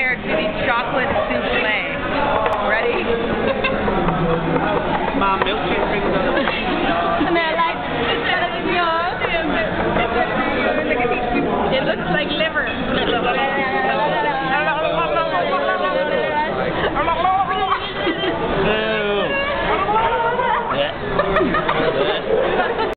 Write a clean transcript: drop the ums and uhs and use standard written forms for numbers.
prepared for the chocolate souffle. Ready? Mom, milkshake.